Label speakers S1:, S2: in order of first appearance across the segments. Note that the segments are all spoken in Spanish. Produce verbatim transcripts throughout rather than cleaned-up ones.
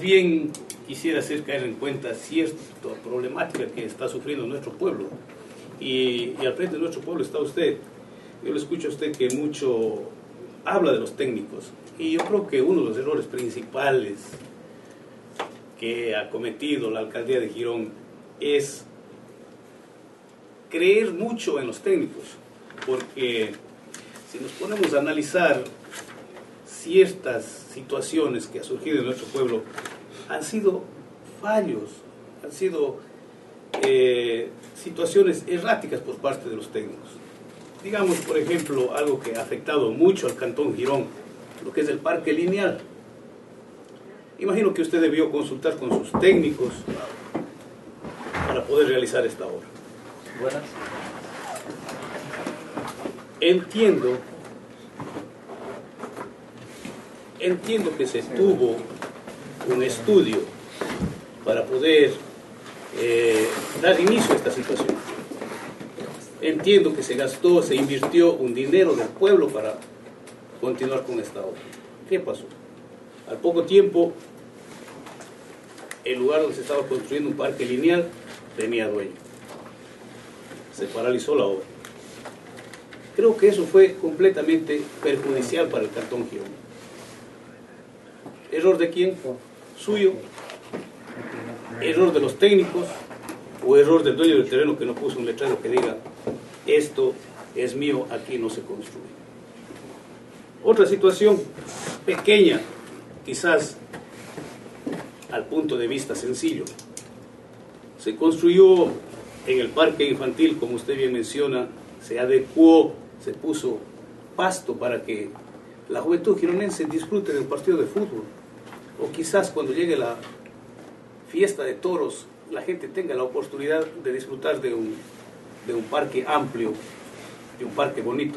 S1: bien quisiera hacer caer en cuenta cierta problemática que está sufriendo nuestro pueblo. Y, y al frente de nuestro pueblo está usted. Yo le escucho a usted que mucho habla de los técnicos. Y yo creo que uno de los errores principales que ha cometido la alcaldía de Girón es creer mucho en los técnicos. Porque si nos ponemos a analizar ciertas situaciones que han surgido en nuestro pueblo, han sido fallos, han sido eh, situaciones erráticas por parte de los técnicos. Digamos, por ejemplo, algo que ha afectado mucho al Cantón Girón, lo que es el parque lineal. Imagino que usted debió consultar con sus técnicos para poder realizar esta obra.
S2: Buenas.
S1: Entiendo, entiendo que se tuvo un estudio para poder eh, dar inicio a esta situación. Entiendo que se gastó, se invirtió un dinero del pueblo para continuar con esta obra. ¿Qué pasó? Al poco tiempo, el lugar donde se estaba construyendo un parque lineal tenía dueño. Se paralizó la obra. Creo que eso fue completamente perjudicial para el Cantón Girón. ¿Error de quién? Suyo. ¿Error de los técnicos? ¿O error del dueño del terreno que no puso un letrero que diga esto es mío, aquí no se construye? Otra situación pequeña, quizás al punto de vista sencillo. Se construyó en el parque infantil, como usted bien menciona, se adecuó, se puso pasto para que la juventud gironense disfrute de un partido de fútbol. O quizás cuando llegue la fiesta de toros, la gente tenga la oportunidad de disfrutar de un, de un parque amplio, de un parque bonito.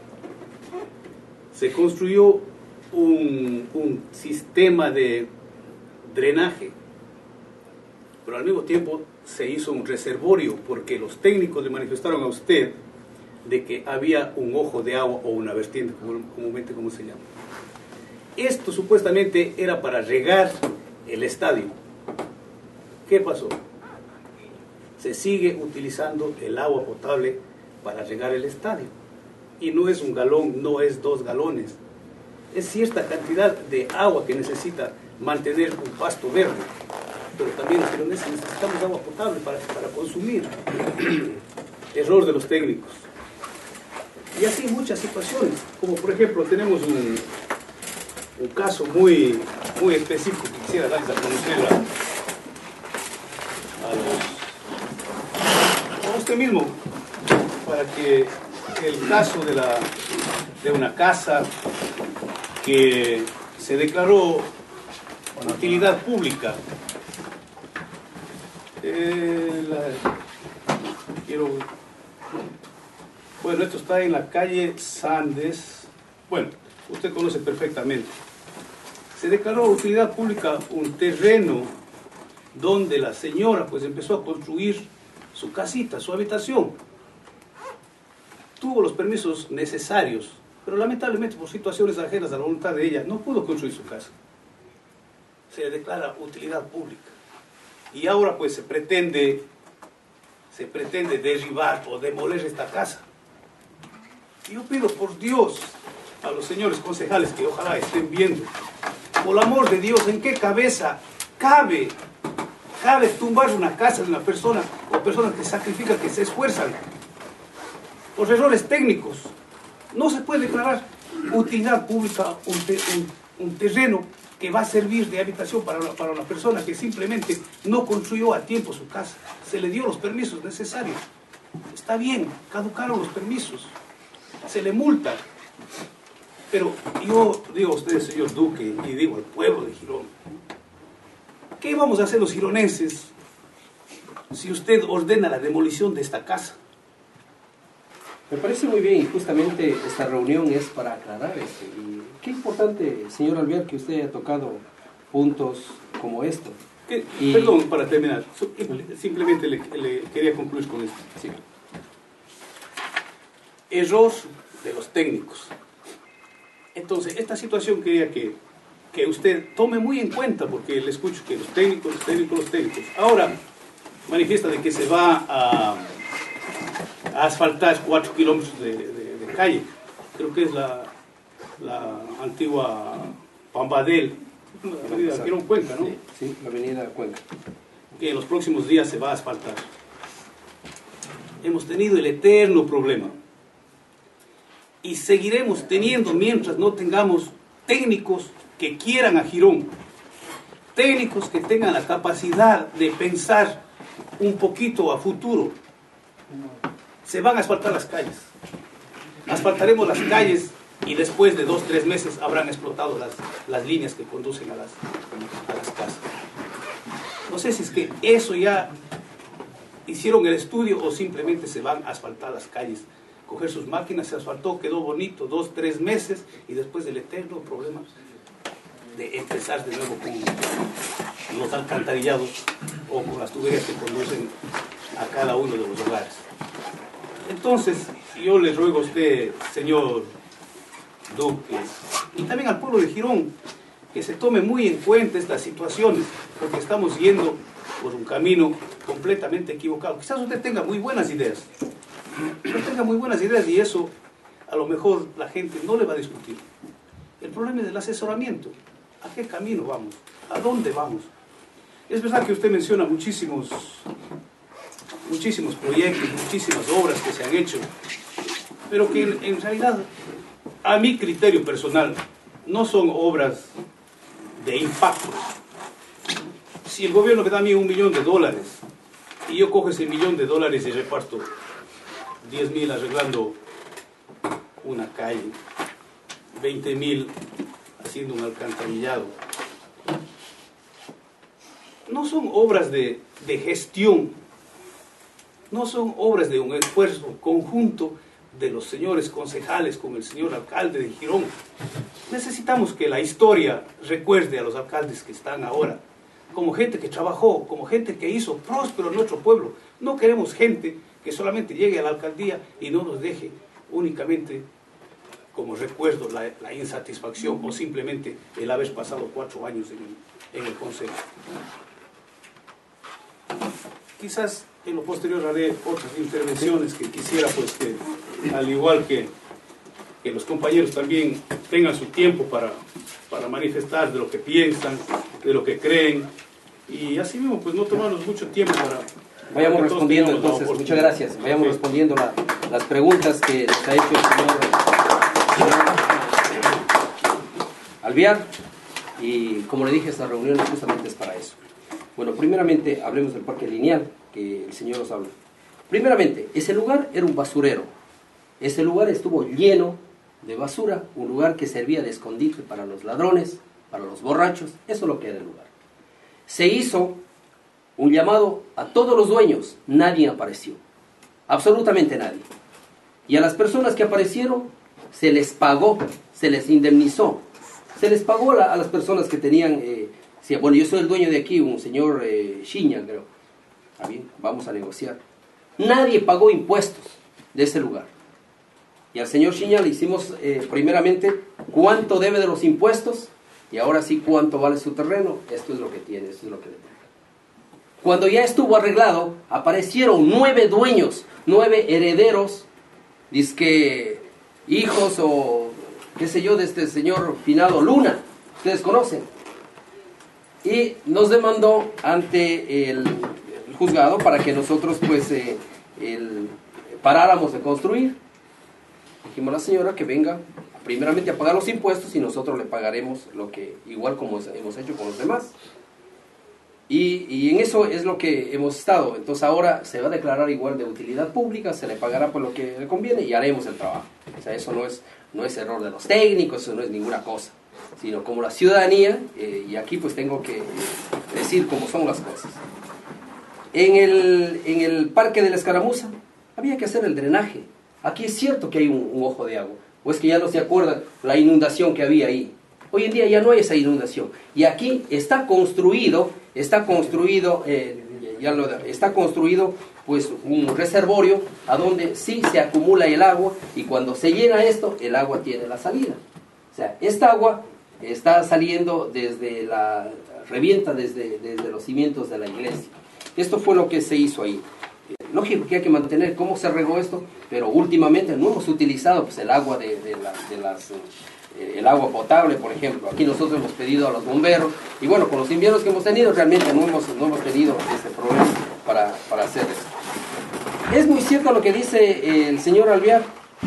S1: Se construyó un, un sistema de drenaje, pero al mismo tiempo se hizo un reservorio, porque los técnicos le manifestaron a usted de que había un ojo de agua o una vertiente, comúnmente como se llama. Esto supuestamente era para regar el estadio. ¿Qué pasó? Se sigue utilizando el agua potable para regar el estadio. Y no es un galón, no es dos galones. Es cierta cantidad de agua que necesita mantener un pasto verde. Pero también los gironeses necesitamos agua potable para, para consumir. Error de los técnicos. Y así muchas situaciones, como por ejemplo tenemos un, un caso muy, muy específico que quisiera darles a conocer a, a, los, a usted mismo, para que el caso de, la, de una casa que se declaró utilidad pública, eh, la, quiero... Bueno, esto está en la calle Sandes. Bueno, usted conoce perfectamente. Se declaró utilidad pública un terreno donde la señora pues empezó a construir su casita, su habitación. Tuvo los permisos necesarios, pero lamentablemente por situaciones ajenas a la voluntad de ella no pudo construir su casa. Se le declara utilidad pública. Y ahora pues se pretende, se pretende derribar o demoler esta casa. Yo pido por Dios a los señores concejales que ojalá estén viendo, por el amor de Dios, ¿en qué cabeza cabe, cabe tumbar una casa de una persona o personas que sacrifican, que se esfuerzan por errores técnicos? No se puede declarar utilidad pública un, te, un, un terreno que va a servir de habitación para una, para una persona que simplemente no construyó a tiempo su casa. Se le dio los permisos necesarios. Está bien, caducaron los permisos. Se le multa. Pero yo digo a ustedes, señor Duque, y digo al pueblo de Girón, ¿qué vamos a hacer los gironenses si usted ordena la demolición de esta casa?
S2: Me parece muy bien, y justamente esta reunión es para aclarar esto. Y qué importante, señor Alvear, que usted haya tocado puntos como esto.
S1: Y... Perdón, para terminar, simplemente le, le quería concluir con esto. Sí. Error de los técnicos. Entonces, esta situación quería que que usted tome muy en cuenta, porque le escucho que los técnicos, los técnicos, los técnicos. Ahora manifiesta de que se va a, a asfaltar cuatro kilómetros de, de, de calle. Creo que es la, la antigua Pambadel, la avenida Girón Cuenca, ¿no?
S2: Sí, sí, la avenida Cuenca.
S1: Que en los próximos días se va a asfaltar. Hemos tenido el eterno problema y seguiremos teniendo mientras no tengamos técnicos que quieran a Girón, técnicos que tengan la capacidad de pensar un poquito a futuro. Se van a asfaltar las calles, asfaltaremos las calles y después de dos, tres meses habrán explotado las, las líneas que conducen a las, a las casas. No sé si es que eso ya hicieron el estudio o simplemente se van a asfaltar las calles. Coger sus máquinas, se asfaltó, quedó bonito, dos, tres meses y después del eterno problema de empezar de nuevo con los alcantarillados o con las tuberías que conducen a cada uno de los hogares. Entonces, yo le ruego a usted, señor Duque, y también al pueblo de Girón, que se tome muy en cuenta estas situaciones, porque estamos yendo por un camino completamente equivocado. Quizás usted tenga muy buenas ideas, usted tenga muy buenas ideas y eso a lo mejor la gente no le va a discutir. El problema es el asesoramiento. ¿A qué camino vamos? ¿A dónde vamos? Es verdad que usted menciona muchísimos, muchísimos proyectos, muchísimas obras que se han hecho, pero que en, en realidad, a mi criterio personal, no son obras de impacto. Si el gobierno me da a mí un millón de dólares y yo cojo ese millón de dólares y reparto diez mil arreglando una calle, veinte mil haciendo un alcantarillado, no son obras de, de gestión, no son obras de un esfuerzo conjunto de los señores concejales con el señor alcalde de Girón. Necesitamos que la historia recuerde a los alcaldes que están ahora como gente que trabajó, como gente que hizo próspero nuestro pueblo. No queremos gente que solamente llegue a la alcaldía y no nos deje únicamente como recuerdo la, la insatisfacción o simplemente el haber pasado cuatro años en, en el consejo. Quizás en lo posterior haré otras intervenciones que quisiera pues que, al igual que, que los compañeros también tengan su tiempo para, para manifestar de lo que piensan, de lo que creen, y así mismo pues no tomarnos mucho tiempo para...
S2: Vayamos
S1: para
S2: respondiendo entonces, muchas gracias, vayamos sí. respondiendo la, las preguntas que nos ha hecho el señor Alvear, y como le dije, esta reunión justamente es para eso. Bueno, primeramente hablemos del parque lineal, que el señor nos habla. Primeramente, ese lugar era un basurero, ese lugar estuvo lleno de basura, un lugar que servía de escondite para los ladrones, para los borrachos, eso es lo que era el lugar. Se hizo un llamado a todos los dueños, nadie apareció, absolutamente nadie. Y a las personas que aparecieron se les pagó, se les indemnizó, se les pagó a, la, a las personas que tenían, eh, sí, bueno, yo soy el dueño de aquí, un señor eh, Chiña, creo. Ah, bien, vamos a negociar. Nadie pagó impuestos de ese lugar. Y al señor Chiña le hicimos eh, primeramente cuánto debe de los impuestos y ahora sí cuánto vale su terreno. Esto es lo que tiene, esto es lo que le toca. Cuando ya estuvo arreglado, aparecieron nueve dueños, nueve herederos, dizque hijos o qué sé yo de este señor finado Luna, ustedes conocen. Y nos demandó ante el, el juzgado para que nosotros pues eh, el, paráramos de construir. Dijimos a la señora que venga primeramente a pagar los impuestos y nosotros le pagaremos lo que igual como hemos hecho con los demás. Y, y en eso es lo que hemos estado. Entonces ahora se va a declarar igual de utilidad pública, se le pagará por lo que le conviene y haremos el trabajo. O sea, eso no es, no es error de los técnicos, eso no es ninguna cosa, sino como la ciudadanía, eh, y aquí pues tengo que decir cómo son las cosas. En el, en el Parque de la Escaramuza había que hacer el drenaje. Aquí es cierto que hay un, un ojo de agua, o es que ya no se acuerdan la inundación que había ahí. Hoy en día ya no hay esa inundación. Y aquí está construido, está construido, eh, ya lo, está construido pues un reservorio a donde sí se acumula el agua y cuando se llena esto, el agua tiene la salida. O sea, esta agua está saliendo desde la, revienta desde, desde los cimientos de la iglesia. Esto fue lo que se hizo ahí. Lógico que hay que mantener cómo se regó esto, pero últimamente no hemos utilizado pues, el agua de, de, la, de las... Eh, el agua potable, por ejemplo. Aquí nosotros hemos pedido a los bomberos, y bueno, con los inviernos que hemos tenido, realmente no hemos, no hemos tenido este problema para, para hacer esto. Es muy cierto lo que dice eh, el señor Alvear.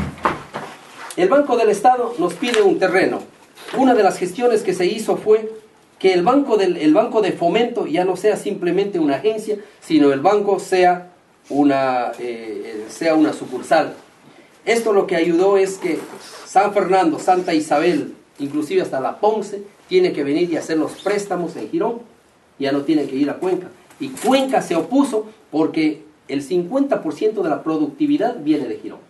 S2: El Banco del Estado nos pide un terreno. Una de las gestiones que se hizo fue que el banco, del, el banco de fomento ya no sea simplemente una agencia, sino el banco sea una, eh, sea una sucursal. Esto lo que ayudó es que San Fernando, Santa Isabel, inclusive hasta la Ponce, tiene que venir y hacer los préstamos en Girón. Ya no tiene que ir a Cuenca. Y Cuenca se opuso porque el cincuenta por ciento de la productividad viene de Girón.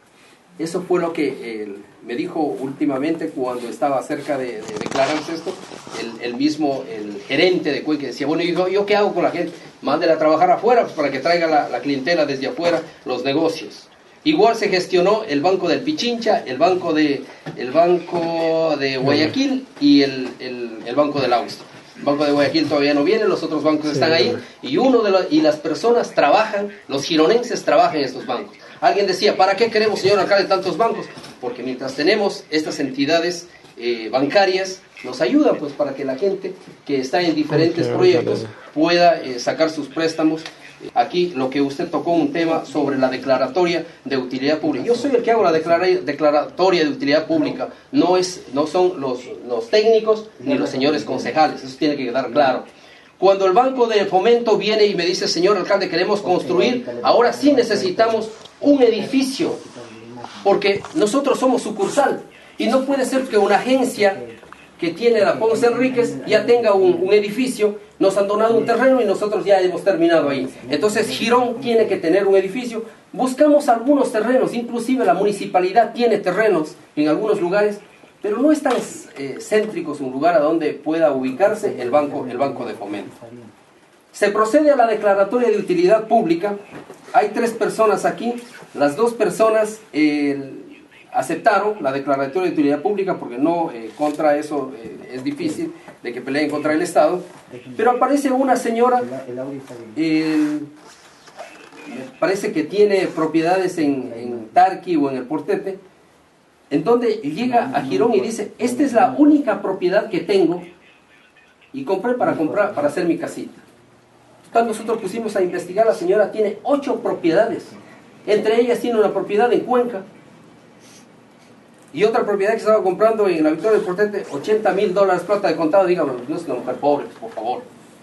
S2: Eso fue lo que eh, me dijo últimamente cuando estaba cerca de, de declararse esto, el, el mismo el gerente de Cuenca decía, bueno, ¿yo, ¿yo qué hago con la gente? Mándela a trabajar afuera pues, para que traiga la, la clientela desde afuera, los negocios. Igual se gestionó el Banco del Pichincha, el Banco de, el banco de Guayaquil y el, el, el Banco del Austro. El Banco de Guayaquil todavía no viene, los otros bancos están ahí, y, uno de los, y las personas trabajan, los gironenses trabajan en estos bancos. Alguien decía, ¿para qué queremos, señor alcalde, tantos bancos? Porque mientras tenemos estas entidades eh, bancarias, nos ayudan pues para que la gente que está en diferentes proyectos pueda eh, sacar sus préstamos. Aquí lo que usted tocó un tema sobre la declaratoria de utilidad pública. Yo soy el que hago la declara declaratoria de utilidad pública, no, es, no son los, los técnicos ni los señores concejales, eso tiene que quedar claro. Cuando el Banco de Fomento viene y me dice, señor alcalde, queremos construir, ahora sí necesitamos un edificio, porque nosotros somos sucursal, y no puede ser que una agencia que tiene la Ponce Enríquez ya tenga un, un edificio, nos han donado un terreno y nosotros ya hemos terminado ahí. Entonces Girón tiene que tener un edificio. Buscamos algunos terrenos, inclusive la municipalidad tiene terrenos en algunos lugares, pero no es tan eh, céntricos un lugar a donde pueda ubicarse el banco, el banco de fomento. Se procede a la declaratoria de utilidad pública. Hay tres personas aquí, las dos personas eh, aceptaron la declaratoria de utilidad pública porque no, eh, contra eso eh, es difícil de que peleen contra el Estado, pero aparece una señora, eh, parece que tiene propiedades en, en Tarqui o en el Portete, en donde llega a Girón y dice, esta es la única propiedad que tengo y compré para comprar, para hacer mi casita. Entonces nosotros pusimos a investigar, la señora tiene ocho propiedades, entre ellas tiene una propiedad en Cuenca, y otra propiedad que estaba comprando en la Victoria del Portete, ochenta mil dólares plata de contado. Dígame, no es una mujer pobre, por favor.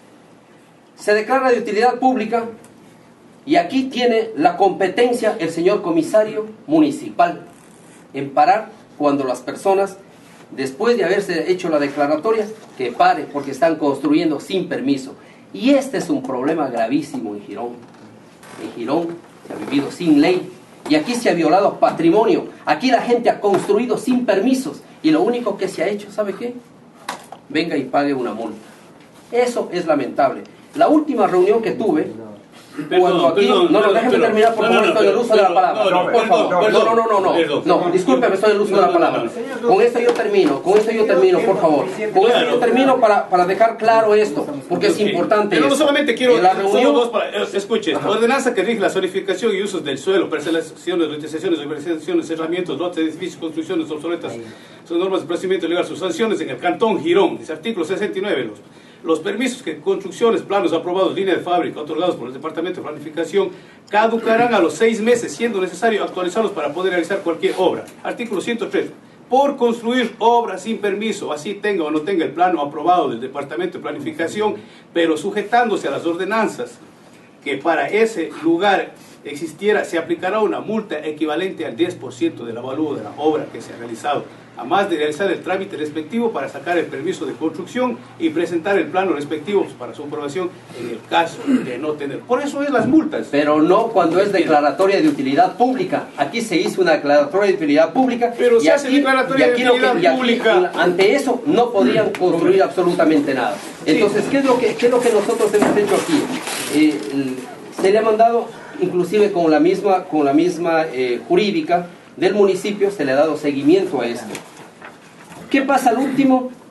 S2: Se declara de utilidad pública y aquí tiene la competencia el señor comisario municipal en parar cuando las personas, después de haberse hecho la declaratoria, que pare porque están construyendo sin permiso. Y este es un problema gravísimo en Girón. En Girón se ha vivido sin ley. Y aquí se ha violado patrimonio, aquí la gente ha construido sin permisos y lo único que se ha hecho, ¿sabe qué? Venga y pague una multa. Eso es lamentable. La última reunión que tuve,
S1: Perdón,
S2: cuando aquí,
S1: perdón,
S2: no, no,
S1: perdón,
S2: déjeme
S1: perdón,
S2: terminar por
S1: no,
S2: favor,
S1: no,
S2: estoy en el uso de la palabra,
S1: no, no,
S2: por
S1: perdón,
S2: favor,
S1: perdón,
S2: no, no, no, no,
S1: perdón.
S2: no, discúlpeme, estoy en el uso de la palabra, con esto yo termino, con esto yo termino, por favor, con esto yo termino para, para dejar claro esto, porque es importante.
S1: Pero no
S2: esto.
S1: solamente quiero,
S2: En la reunión,
S1: solo dos para, escuche,
S2: Ajá.
S1: ordenanza que rige la zonificación y usos del suelo, parcelaciones, reutilizaciones, urbanizaciones, cerramientos, lotes, edificios, construcciones obsoletas, son normas de procedimiento legal, sus sanciones en el Cantón Girón, dice artículo sesenta y nueve, los Los permisos que construcciones, planos aprobados, línea de fábrica, otorgados por el Departamento de Planificación, caducarán a los seis meses, siendo necesario actualizarlos para poder realizar cualquier obra. Artículo ciento tres. Por construir obras sin permiso, así tenga o no tenga el plano aprobado del Departamento de Planificación, pero sujetándose a las ordenanzas que para ese lugar existiera, se aplicará una multa equivalente al diez por ciento del avalúo de la obra que se ha realizado, a más de realizar el trámite respectivo para sacar el permiso de construcción y presentar el plano respectivo para su aprobación en el caso de no tener. Por eso es las multas.
S2: Pero no cuando es declaratoria de utilidad pública. Aquí se hizo una declaratoria de utilidad pública.
S1: Pero
S2: y
S1: se hace
S2: aquí,
S1: declaratoria
S2: y aquí
S1: de utilidad
S2: lo que, y aquí,
S1: pública.
S2: ante eso no podían construir absolutamente nada. Entonces, ¿qué es lo que, qué es lo que nosotros hemos hecho aquí? Eh, el, se le ha mandado, inclusive con la misma, con la misma eh, jurídica del municipio, se le ha dado seguimiento a esto. ¿Qué pasa al último?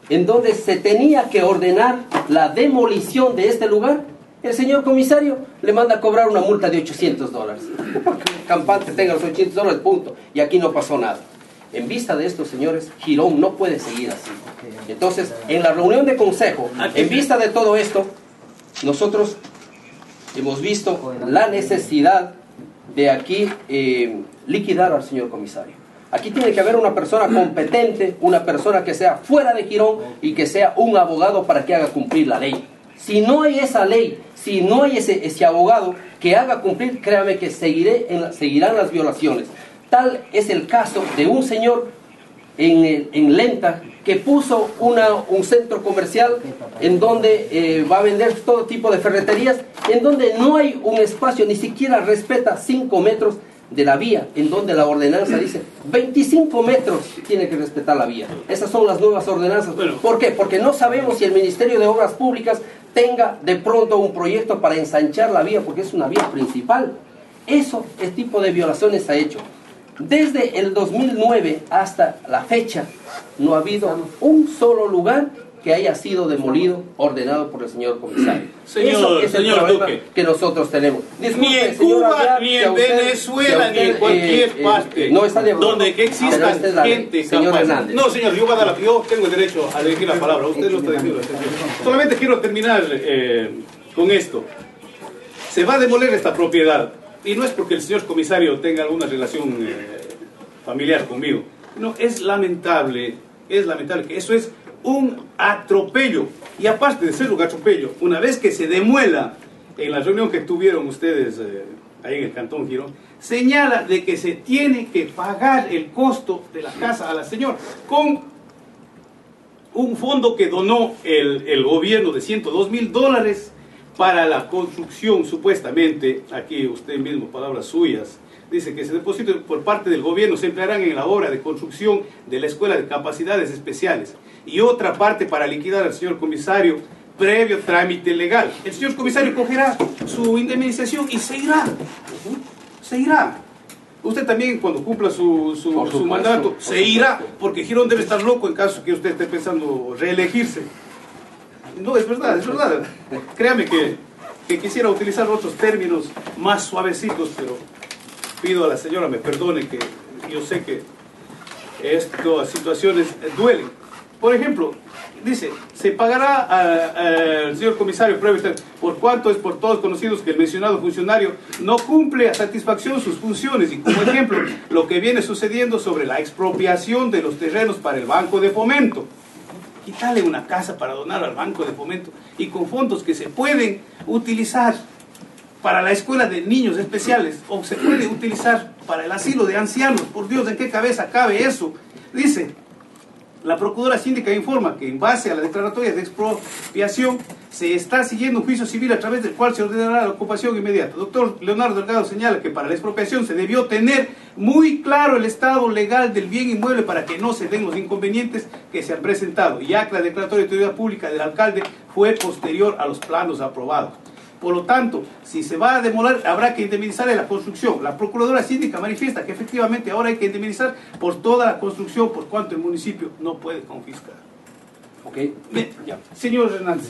S2: en donde se tenía que ordenar la demolición de este lugar, el señor comisario le manda a cobrar una multa de ochocientos dólares. Porque el campante tenga los ochocientos dólares, punto. Y aquí no pasó nada. En vista de esto, señores, Girón no puede seguir así. Entonces, en la reunión de consejo, en vista de todo esto, nosotros hemos visto la necesidad de aquí eh, liquidar al señor comisario. Aquí tiene que haber una persona competente, una persona que sea fuera de Girón y que sea un abogado para que haga cumplir la ley. Si no hay esa ley, si no hay ese, ese abogado que haga cumplir, créame que seguiré en la, seguirán las violaciones. Tal es el caso de un señor en, el, en Lenta que puso una, un centro comercial en donde eh, va a vender todo tipo de ferreterías, en donde no hay un espacio, ni siquiera respeta cinco metros de la vía, en donde la ordenanza dice veinticinco metros tiene que respetar la vía. Esas son las nuevas ordenanzas. ¿Por qué? Porque no sabemos si el Ministerio de Obras Públicas tenga de pronto un proyecto para ensanchar la vía, porque es una vía principal. Eso, ese tipo de violaciones se ha hecho. Desde el dos mil nueve hasta la fecha, no ha habido un solo lugar que haya sido demolido, ordenado por el señor comisario.
S1: Señor,
S2: Eso es
S1: señor
S2: el problema
S1: Duque,
S2: que nosotros tenemos. Disculpe,
S1: ni en
S2: señor
S1: Cuba,
S2: Aguiar,
S1: ni
S2: que a
S1: en
S2: usted-
S1: Venezuela,
S2: que a
S1: ni en
S2: usted,
S1: cualquier
S2: eh, eh,
S1: parte
S2: no está de acuerdo.
S1: donde que
S2: Pero
S1: exista
S2: esta es la ley,
S1: gente
S2: señor
S1: capaz.
S2: Hernández.
S1: No, señor, yo, voy a dar la- yo tengo el derecho a elegir la palabra. Usted no está diciendo. Solamente quiero terminar eh, con esto. Se va a demoler esta propiedad. Y no es porque el señor comisario tenga alguna relación eh, familiar conmigo. No, es lamentable, es lamentable que eso es un atropello. Y aparte de ser un atropello, una vez que se demuela, en la reunión que tuvieron ustedes eh, ahí en el Cantón Girón, señala de que se tiene que pagar el costo de la casa a la señora con un fondo que donó el, el gobierno de ciento dos mil dólares para la construcción, supuestamente, aquí usted mismo, palabras suyas, dice que ese depósito por parte del gobierno se emplearán en la obra de construcción de la Escuela de Capacidades Especiales y otra parte para liquidar al señor comisario previo trámite legal. El señor comisario cogerá su indemnización y se irá, se irá. Usted también cuando cumpla su, su, su mandato se irá, porque Girón debe estar loco en caso que usted esté pensando reelegirse. No, es verdad, es verdad. Créame que, que quisiera utilizar otros términos más suavecitos, pero pido a la señora me perdone que yo sé que estas situaciones duelen. Por ejemplo, dice, se pagará al señor comisario previo, por cuanto es por todos conocidos que el mencionado funcionario no cumple a satisfacción sus funciones, y como ejemplo, lo que viene sucediendo sobre la expropiación de los terrenos para el Banco de Fomento. Quitarle una casa para donar al Banco de Fomento y con fondos que se pueden utilizar para la escuela de niños especiales o se puede utilizar para el asilo de ancianos. Por Dios, ¿en qué cabeza cabe eso? Dice, la Procuradora Síndica informa que en base a la declaratoria de expropiación se está siguiendo un juicio civil a través del cual se ordenará la ocupación inmediata. Doctor Leonardo Delgado señala que para la expropiación se debió tener muy claro el estado legal del bien inmueble para que no se den los inconvenientes que se han presentado, ya que la declaratoria de utilidad pública del alcalde fue posterior a los planos aprobados. Por lo tanto, si se va a demoler, habrá que indemnizar la construcción. La Procuradora Síndica manifiesta que efectivamente ahora hay que indemnizar por toda la construcción, por cuanto el municipio no puede confiscar.
S2: Ok,
S1: Bien, ya. Señor Hernández.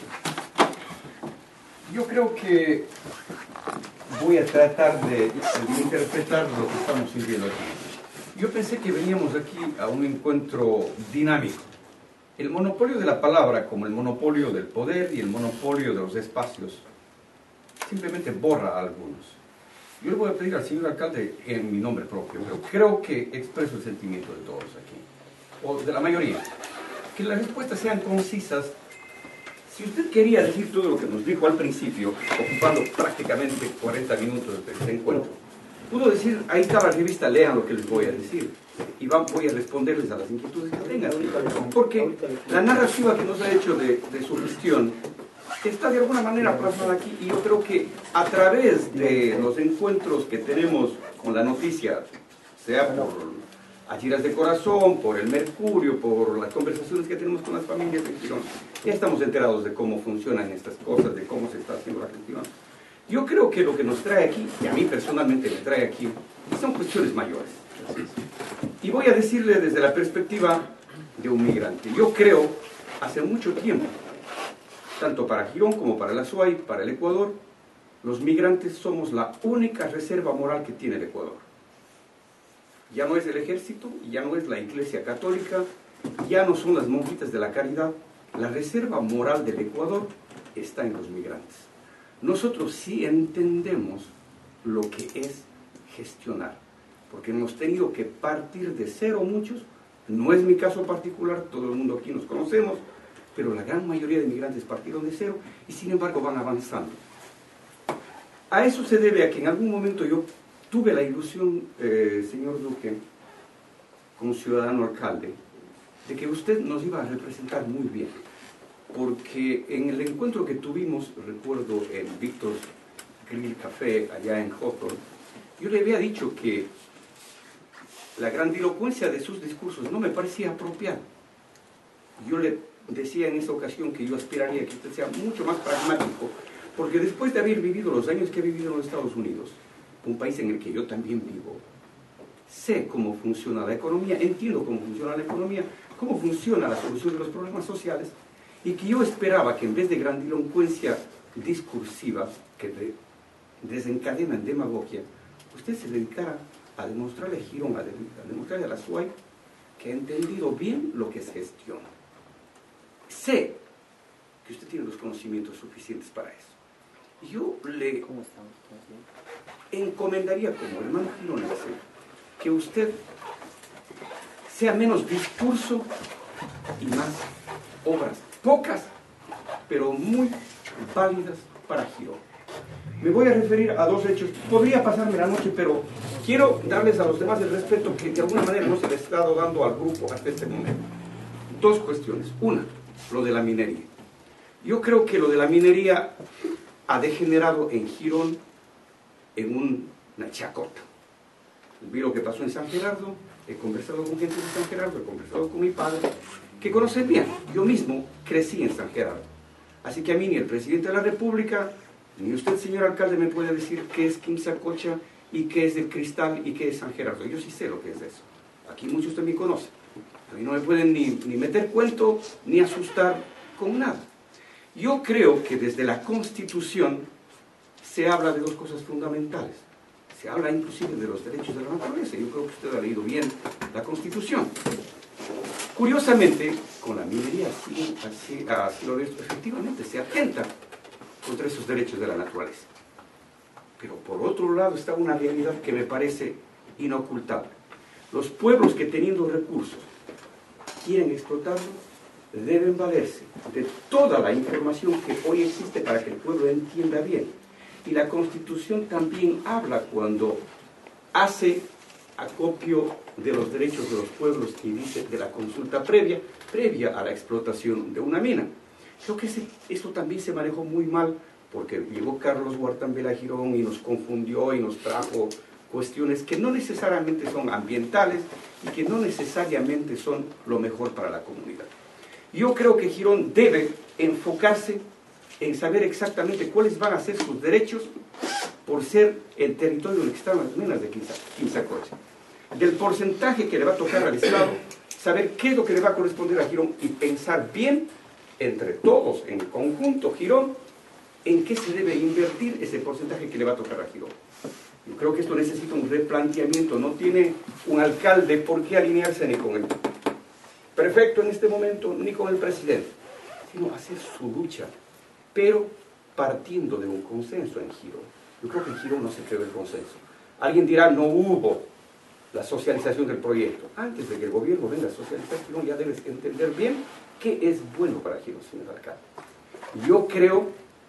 S3: Yo creo que voy a tratar de, de interpretar lo que estamos viviendo aquí. Yo pensé que veníamos aquí a un encuentro dinámico. El monopolio de la palabra, como el monopolio del poder y el monopolio de los espacios, simplemente borra a algunos. Yo le voy a pedir al señor alcalde en mi nombre propio, pero creo que expreso el sentimiento de todos aquí, o de la mayoría, que las respuestas sean concisas. Si usted quería decir todo lo que nos dijo al principio, ocupando prácticamente cuarenta minutos de este encuentro, pudo decir, ahí está la revista, lean lo que les voy a decir, y van, voy a responderles a las inquietudes que tengan. Porque la narrativa que nos ha hecho de, de su gestión está de alguna manera plasmada aquí, y yo creo que a través de los encuentros que tenemos con la noticia, sea por Achiras de Corazón, por el Mercurio, por las conversaciones que tenemos con las familias de Girón, ya estamos enterados de cómo funcionan estas cosas, de cómo se está haciendo la gestión. Yo creo que lo que nos trae aquí, y a mí personalmente me trae aquí, son cuestiones mayores. Y voy a decirle desde la perspectiva de un migrante. Yo creo hace mucho tiempo, tanto para Girón como para el Azuay, para el Ecuador, los migrantes somos la única reserva moral que tiene el Ecuador. Ya no es el ejército, ya no es la Iglesia Católica, ya no son las monjitas de la caridad. La reserva moral del Ecuador está en los migrantes. Nosotros sí entendemos lo que es gestionar, porque hemos tenido que partir de cero muchos. No es mi caso particular, todo el mundo aquí nos conocemos, pero la gran mayoría de migrantes partieron de cero y sin embargo van avanzando. A eso se debe a que en algún momento yo tuve la ilusión, eh, señor Duque, como ciudadano alcalde, de que usted nos iba a representar muy bien, porque en el encuentro que tuvimos, recuerdo en Víctor Grill Café, allá en Hawthorne, yo le había dicho que la grandilocuencia de sus discursos no me parecía apropiada. Yo le decía en esa ocasión que yo aspiraría a que usted sea mucho más pragmático, porque después de haber vivido los años que he vivido en los Estados Unidos, un país en el que yo también vivo, sé cómo funciona la economía, entiendo cómo funciona la economía, cómo funciona la solución de los problemas sociales, y que yo esperaba que en vez de grandilocuencia discursiva que de, desencadena en demagogia, usted se dedicara a demostrarle a Girón, a, de, a demostrarle a la Azuay que ha entendido bien lo que es gestión. Sé que usted tiene los conocimientos suficientes para eso. Yo le encomendaría como hermano gironense que usted sea menos discurso y más obras, pocas, pero muy válidas para Girón. Me voy a referir a dos hechos. Podría pasarme la noche, pero quiero darles a los demás el respeto que de alguna manera no se le ha estado dando al grupo hasta este momento. Dos cuestiones. Una, lo de la minería. Yo creo que lo de la minería ha degenerado en Girón en un, una chacota. Vi lo que pasó en San Gerardo, he conversado con gente de San Gerardo, he conversado con mi padre, que conoce bien. Yo mismo crecí en San Gerardo. Así que a mí ni el presidente de la República, ni usted, señor alcalde, me puede decir qué es Quimsacocha y qué es el Cristal y qué es San Gerardo. Yo sí sé lo que es eso. Aquí muchos también conocen. A mí no me pueden ni, ni meter cuento ni asustar con nada. Yo creo que desde la Constitución se habla de dos cosas fundamentales. Se habla inclusive de los derechos de la naturaleza. Yo creo que usted ha leído bien la Constitución. Curiosamente, con la minería así, así, así lo ves, efectivamente se atenta contra esos derechos de la naturaleza. Pero por otro lado está una realidad que me parece inocultable. Los pueblos que teniendo recursos quieren explotarlo, deben valerse de toda la información que hoy existe para que el pueblo entienda bien. Y la Constitución también habla cuando hace acopio de los derechos de los pueblos y dice de la consulta previa, previa a la explotación de una mina. Creo que ese, esto también se manejó muy mal porque llegó Carlos Huartambela a Girón y nos confundió y nos trajo cuestiones que no necesariamente son ambientales y que no necesariamente son lo mejor para la comunidad. Yo creo que Girón debe enfocarse en saber exactamente cuáles van a ser sus derechos por ser el territorio donde están las minas de Quimsacocha. Del porcentaje que le va a tocar al Estado, saber qué es lo que le va a corresponder a Girón y pensar bien, entre todos, en conjunto, Girón, en qué se debe invertir ese porcentaje que le va a tocar a Girón. Yo creo que esto necesita un replanteamiento. No tiene un alcalde por qué alinearse ni con el prefecto en este momento, ni con el presidente, sino hacer su lucha, pero partiendo de un consenso en Girón. Yo creo que en Girón no se creó el consenso. Alguien dirá, no hubo la socialización del proyecto. Antes de que el gobierno venga a socializar Girón, ya debes entender bien qué es bueno para Girón, señor alcalde. Yo creo,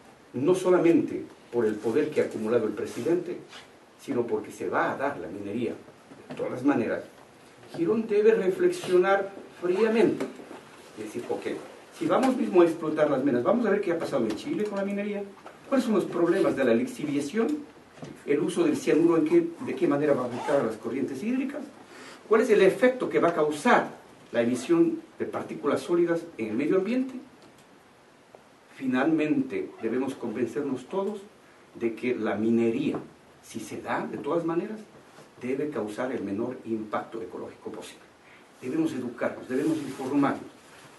S3: no solamente por el poder que ha acumulado el presidente, sino porque se va a dar la minería de todas las maneras. Girón debe reflexionar fríamente y decir, ok, si vamos mismo a explotar las minas, vamos a ver qué ha pasado en Chile con la minería, cuáles son los problemas de la lixiviación, el uso del cianuro, en qué, de qué manera va a afectar a las corrientes hídricas, cuál es el efecto que va a causar la emisión de partículas sólidas en el medio ambiente. Finalmente debemos convencernos todos de que la minería, si se da de todas maneras, debe causar el menor impacto ecológico posible. Debemos educarnos, debemos informarnos.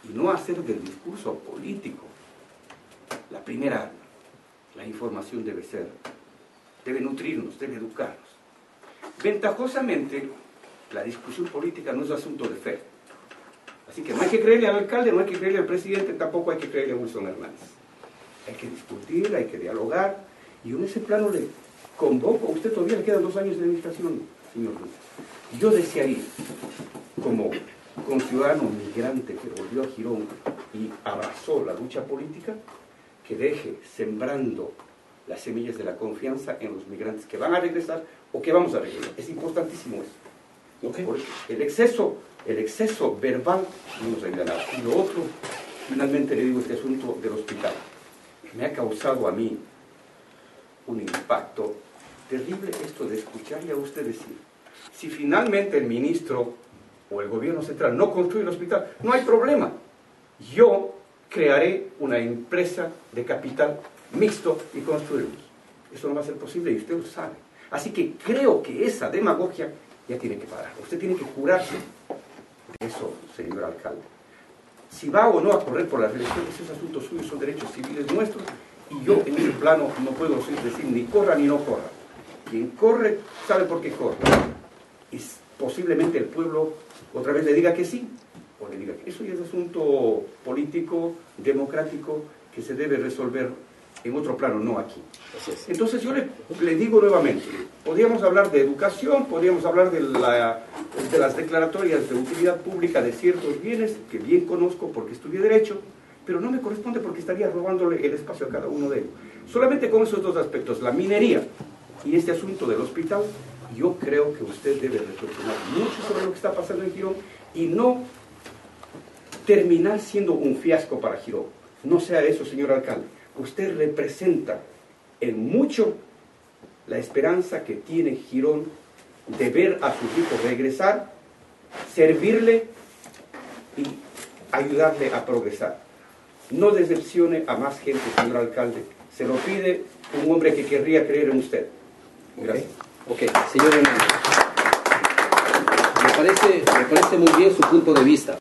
S3: y no hacer del discurso político la primera arma. La información debe ser, debe nutrirnos, debe educarnos. Ventajosamente, la discusión política no es asunto de fe. Así que no hay que creerle al alcalde, no hay que creerle al presidente, tampoco hay que creerle a Wilson Hernández. Hay que discutir, hay que dialogar, y en ese plano le convoco, a usted todavía le quedan dos años de administración, señor Ruiz. Yo desearía, como conciudadano migrante que volvió a Girón y abrazó la lucha política, que deje sembrando las semillas de la confianza en los migrantes que van a regresar o que vamos a regresar. Es importantísimo eso. Okay. Porque el exceso, el exceso verbal no nos ayuda a nada. Y lo otro, finalmente le digo, este asunto del hospital. Me ha causado a mí un impacto terrible esto de escucharle a usted decir, si finalmente el ministro o el gobierno central no construye el hospital, no hay problema. Yo crearé una empresa de capital mixto y construiremos. Eso no va a ser posible y usted lo sabe. Así que creo que esa demagogia ya tiene que parar. Usted tiene que jurarse de eso, señor alcalde. Si va o no a correr por las elecciones, esos asuntos suyos son derechos civiles nuestros, y yo en ese plano no puedo decir ni corra ni no corra. Quien corre sabe por qué corre. Y posiblemente el pueblo otra vez le diga que sí, o le diga que eso ya es asunto político, democrático, que se debe resolver en otro plano, no aquí. Entonces yo le, le digo nuevamente, podríamos hablar de educación, podríamos hablar de, la, de las declaratorias de utilidad pública de ciertos bienes, que bien conozco porque estudié Derecho, pero no me corresponde porque estaría robándole el espacio a cada uno de ellos. Solamente con esos dos aspectos, la minería y este asunto del hospital, yo creo que usted debe reflexionar mucho sobre lo que está pasando en Girón y no terminar siendo un fiasco para Girón. No sea eso, señor alcalde. Usted representa en mucho la esperanza que tiene Girón de ver a sus hijos regresar, servirle y ayudarle a progresar. No decepcione a más gente, señor alcalde. Se lo pide un hombre que querría creer en usted. Gracias.
S2: Ok, okay. Señor Hernández. Me parece, me parece muy bien su punto de vista.